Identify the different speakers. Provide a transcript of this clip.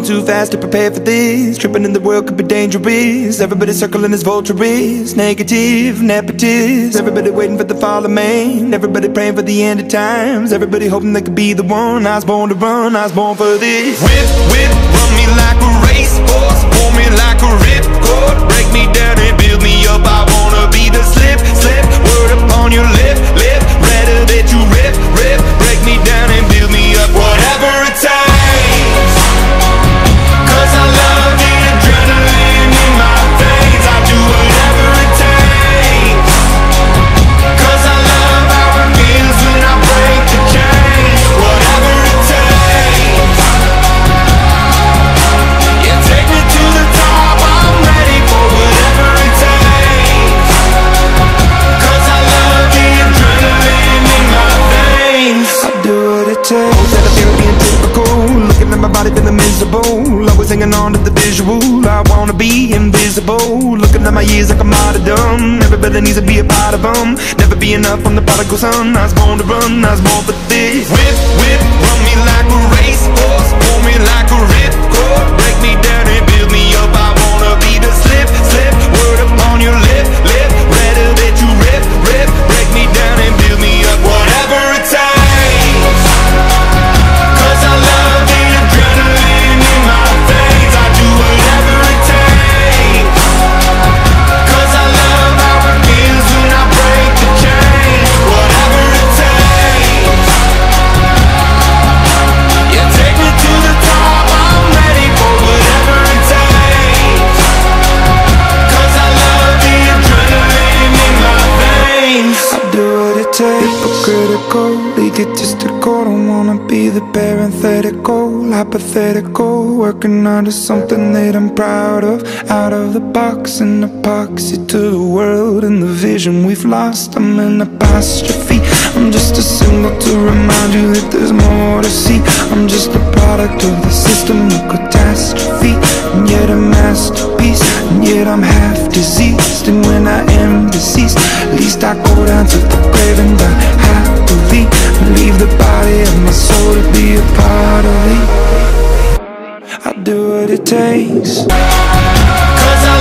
Speaker 1: too fast to prepare for this. Tripping in the world could be dangerous. Everybody circling as vultures, negative, nepotist. Everybody waiting for the fall of man. Everybody praying for the end of times. Everybody hoping they could be the one. I was born to run, I was born for this.
Speaker 2: Whip, whip, run me like a racehorse, pull me like a ripcord, break me down and build me up. I wanna be the slip, slip, word upon your lip, lip, rather that you rip, rip, break me down and build me up. Whatever it takes, 'cause I love the adrenaline in my veins. I do whatever it takes, 'cause I love how it feels when I break the chains. Whatever it takes, yeah, take me to the top. I'm ready for whatever it takes, 'cause I love the adrenaline in my veins.
Speaker 1: I do what it takes. That I feel being typical. Looking at my body feeling miserable. Always hanging on to the visual. I wanna be invisible. Looking at my years like a martyrdom. Everybody needs to be a part of them. Never be enough from the prodigal son. I was born to run, I was born for this.
Speaker 2: Whip, whip, run me like a racehorse, pull me like a ripcord, break me down and build me up. I wanna be the slip, slip, word upon your lip, lip, rather that you rip, rip, break me down and build me up. Whatever it takes, 'cause I love the adrenaline in my veins. I do whatever it takes, 'cause I love how it feels when I break the chains. Whatever it takes, yeah, take me to the top. I'm ready for whatever it takes, 'cause I love the adrenaline in my veins.
Speaker 1: I do what it takes. Hypocritical, egotistical. Don't wanna be the parenthetical, hypothetical. Working under something that I'm proud of. Out of the box, an epoxy to the world and the vision we've lost. I'm an apostrophe. I'm just a symbol to remind you that there's more to see. I'm just a product of the system of catastrophe, and yet a masterpiece. And yet I'm half diseased, and when I am deceased, at least I go down to the grave and die happily, and leave the body of my soul to be a part of me. I do what it takes,
Speaker 2: 'cause I